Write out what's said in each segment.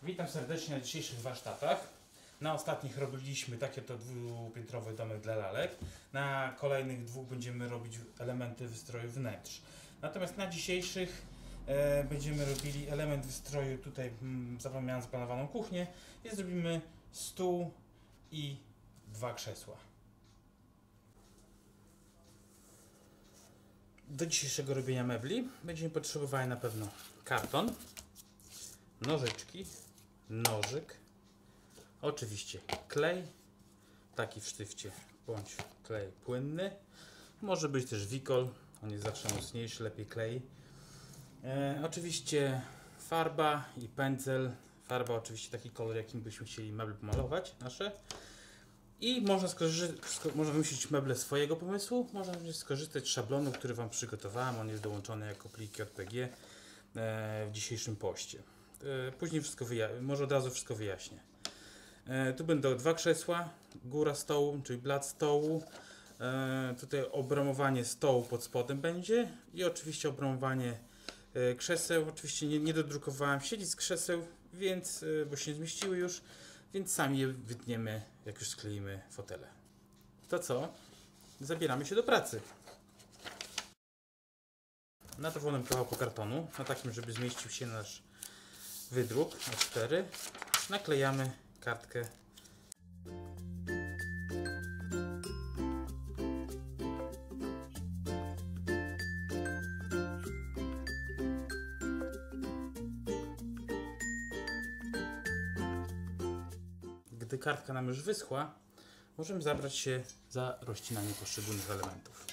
Witam serdecznie na dzisiejszych warsztatach. Na ostatnich robiliśmy takie to dwupiętrowy domek dla lalek. Na kolejnych dwóch będziemy robić elementy wystroju wnętrz. Natomiast na dzisiejszych będziemy robili element wystroju, tutaj miałem zaplanowaną kuchnię i zrobimy stół i 2 krzesła. Do dzisiejszego robienia mebli będziemy potrzebowali na pewno karton, nożyczki, nożyk, oczywiście klej, taki w sztywcie bądź klej płynny, może być też wikol, on jest zawsze mocniejszy, lepiej klei. Oczywiście farba i pędzel, farba oczywiście taki kolor, jakim byśmy chcieli meble pomalować nasze. I można wymyślić meble swojego pomysłu, można skorzystać z szablonu, który Wam przygotowałem, on jest dołączony jako pliki JPG w dzisiejszym poście. Później może od razu wszystko wyjaśnię. Tu będą 2 krzesła, góra stołu, czyli blat stołu. Tutaj obramowanie stołu pod spodem będzie i oczywiście obramowanie krzeseł. Oczywiście nie dodrukowałem siedzisk krzeseł, więc, bo się nie zmieściły już, więc sami je wytniemy, jak już skleimy fotele. To co? Zabieramy się do pracy. Na dowolnym kawałku kartonu, na takim, żeby zmieścił się nasz wydruk A4, naklejamy kartkę. Gdy kartka nam już wyschła, możemy zabrać się za rozcinanie poszczególnych elementów.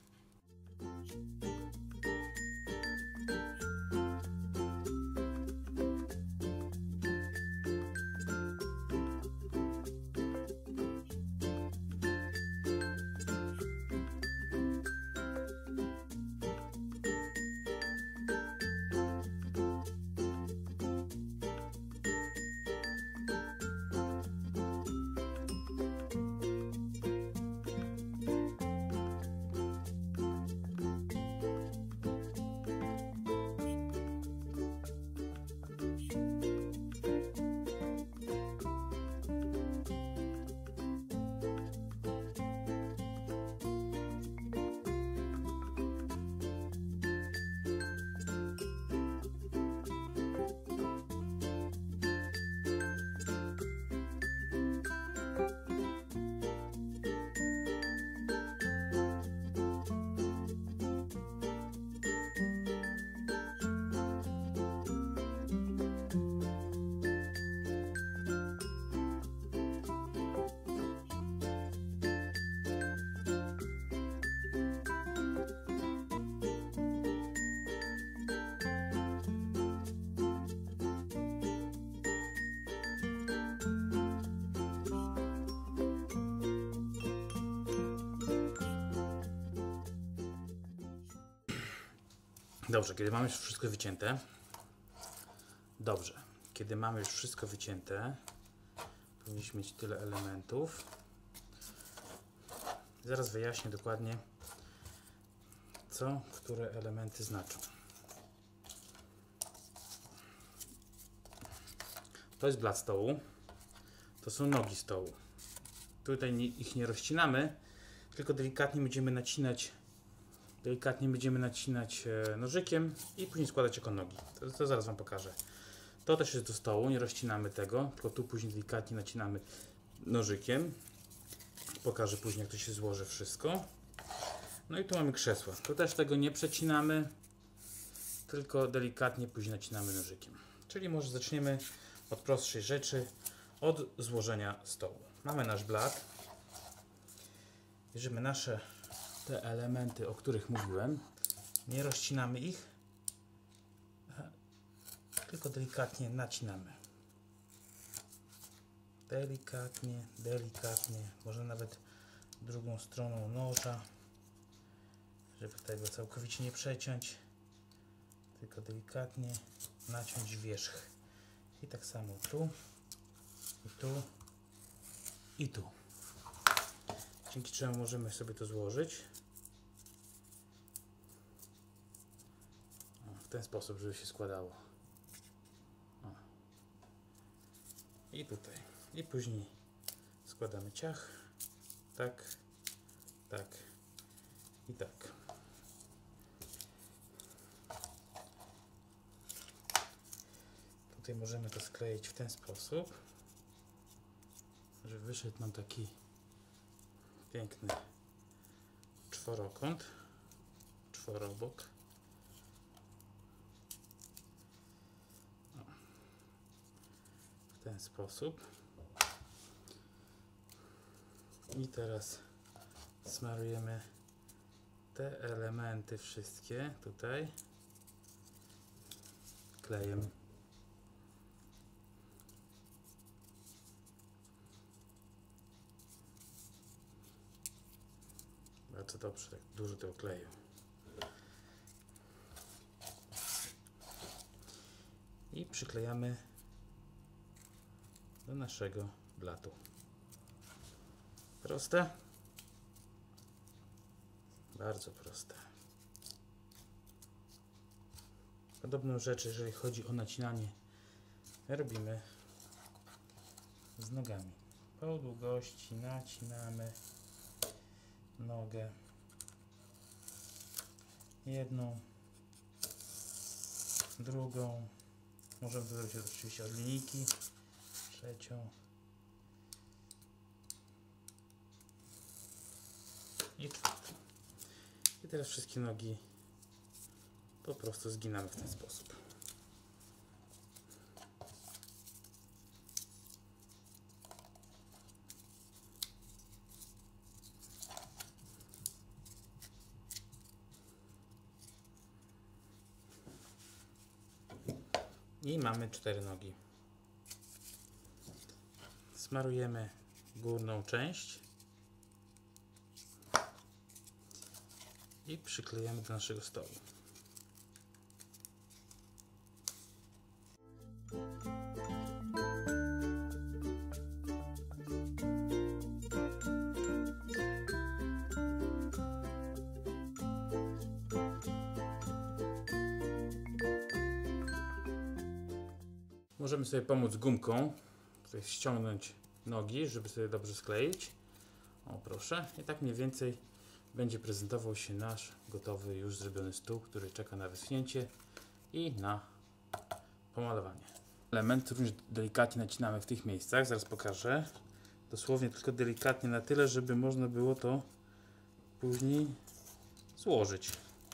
Dobrze, kiedy mamy już wszystko wycięte, powinniśmy mieć tyle elementów. Zaraz wyjaśnię dokładnie, co które elementy znaczą. To jest blat stołu, to są nogi stołu. Tutaj ich nie rozcinamy, tylko delikatnie będziemy nacinać nożykiem i później składać jako nogi. To zaraz Wam pokażę. To też jest do stołu, nie rozcinamy tego, tylko tu później delikatnie nacinamy nożykiem. Pokażę później, jak to się złoży wszystko. No i tu mamy krzesła. Tu też tego nie przecinamy, tylko delikatnie później nacinamy nożykiem. Czyli może zaczniemy od prostszej rzeczy, od złożenia stołu. Mamy nasz blat. Bierzemy te elementy, o których mówiłem, nie rozcinamy ich, tylko delikatnie nacinamy. Delikatnie, może nawet drugą stroną noża, żeby tego całkowicie nie przeciąć, tylko delikatnie naciąć wierzch. I tak samo tu, i tu, i tu. Dzięki czemu możemy sobie to złożyć. W ten sposób, żeby się składało. i tutaj. I później składamy ciach. Tak, tak i tak. Tutaj możemy to skleić w ten sposób, żeby wyszedł nam taki piękny czworokąt, czworobok. W ten sposób. I teraz smarujemy te elementy wszystkie tutaj klejem. Bardzo dobrze, tak dużo tego kleju. I przyklejamy do naszego blatu. Proste? Bardzo proste. Podobną rzecz, jeżeli chodzi o nacinanie, robimy z nogami. Po długości nacinamy nogę. Jedną, drugą. Możemy to zrobić oczywiście od linijki. Trzecią. I czwartą. I teraz wszystkie nogi po prostu zginamy w ten sposób. I mamy 4 nogi. Smarujemy górną część i przyklejamy do naszego stołu. Możemy sobie pomóc gumką, tutaj ściągnąć nogi, żeby sobie dobrze skleić. O, proszę. I tak mniej więcej będzie prezentował się nasz gotowy, już zrobiony stół, który czeka na wyschnięcie i na pomalowanie. Elementy również delikatnie nacinamy w tych miejscach, zaraz pokażę. Dosłownie tylko delikatnie na tyle, żeby można było to później złożyć.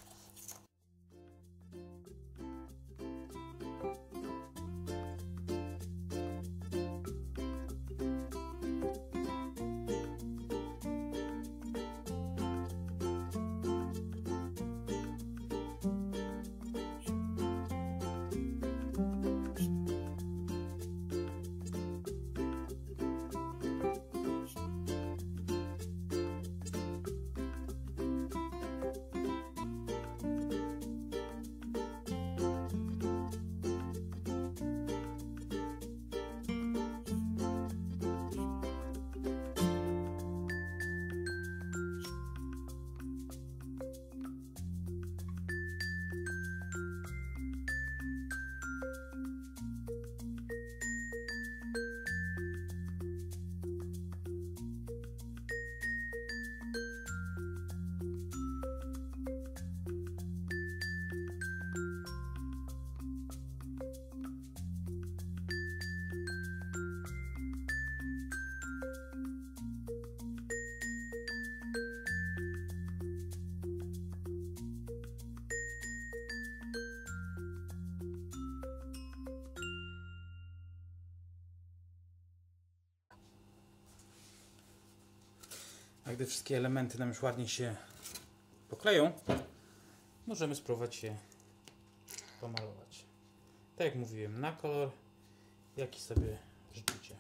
A gdy wszystkie elementy nam już ładnie się pokleją, możemy spróbować je pomalować. Tak jak mówiłem, na kolor, jaki sobie życzycie.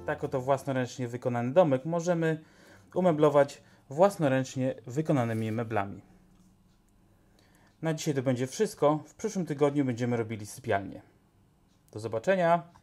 tak oto własnoręcznie wykonany domek możemy umeblować własnoręcznie wykonanymi meblami. Na dzisiaj to będzie wszystko. W przyszłym tygodniu będziemy robili sypialnię. Do zobaczenia!